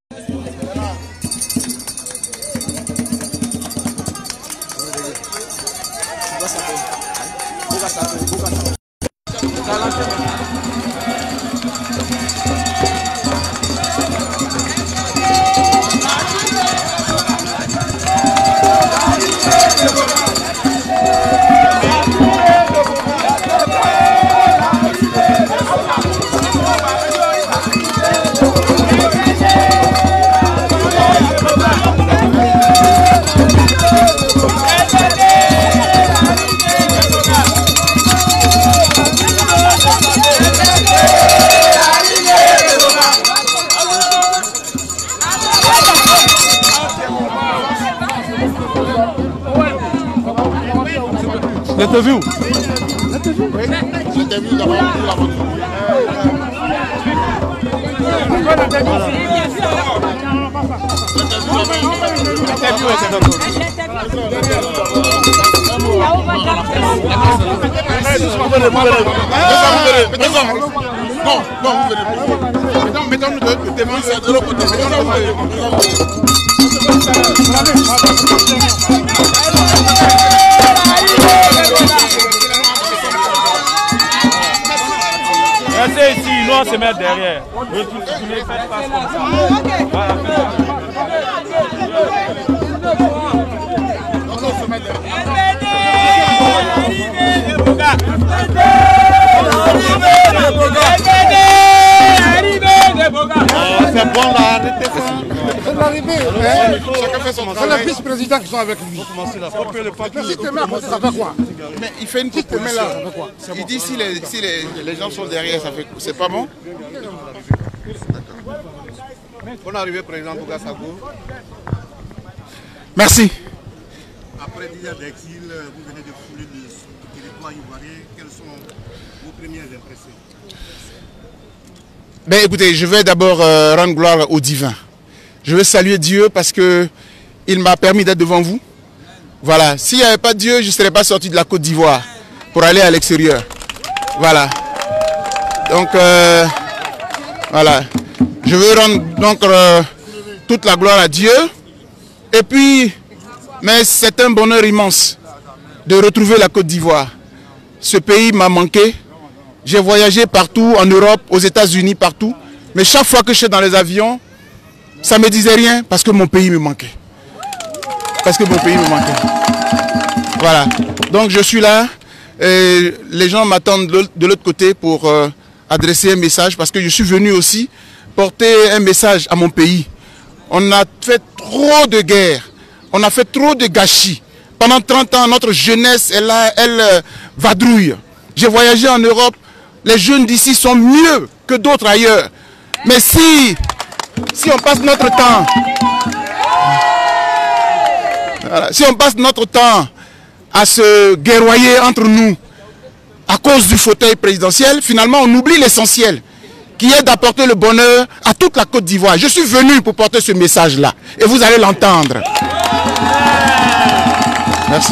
L'interview. L'interview d'abord pour la voiture. Non, vous venez. Mettons-nous de l'autre côté. Restez ici, nous on se met derrière. Vous ne faites pas comme ça. C'est bon là, arrêtez ça. C'est l'arrivée. C'est le vice-président qui sont avec lui. Ça fait quoi? Mais il fait une petite proposition. Il dit si les gens sont derrière, c'est pas bon. Bonne arrivée, président Bougassago. Merci. Après 10 ans d'exil, vous venez de fouler le territoire ivoirien. Quelles sont vos premières impressions? Ben écoutez, je vais d'abord rendre gloire au divin. Je veux saluer Dieu parce qu'il m'a permis d'être devant vous. Voilà, s'il n'y avait pas Dieu, je ne serais pas sorti de la Côte d'Ivoire pour aller à l'extérieur. Voilà. Donc, voilà. Je veux rendre donc toute la gloire à Dieu. Et puis, mais c'est un bonheur immense de retrouver la Côte d'Ivoire. Ce pays m'a manqué. J'ai voyagé partout, en Europe, aux États-Unis, partout. Mais chaque fois que je suis dans les avions, ça ne me disait rien parce que mon pays me manquait. Parce que mon pays me manquait. Voilà. Donc je suis là. Et les gens m'attendent de l'autre côté pour adresser un message parce que je suis venu aussi porter un message à mon pays. On a fait trop de guerres. On a fait trop de gâchis. Pendant 30 ans, notre jeunesse, elle vadrouille. J'ai voyagé en Europe. Les jeunes d'ici sont mieux que d'autres ailleurs. Mais si on passe notre temps, voilà, si on passe notre temps à se guerroyer entre nous à cause du fauteuil présidentiel, finalement on oublie l'essentiel, qui est d'apporter le bonheur à toute la Côte d'Ivoire. Je suis venu pour porter ce message-là et vous allez l'entendre. Merci.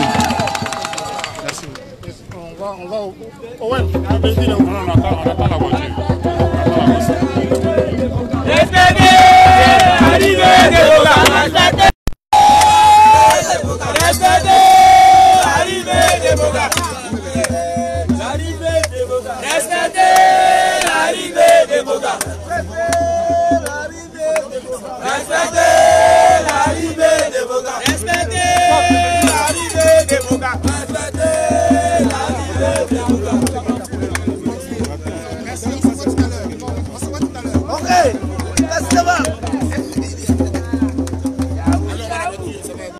Okay, let's go.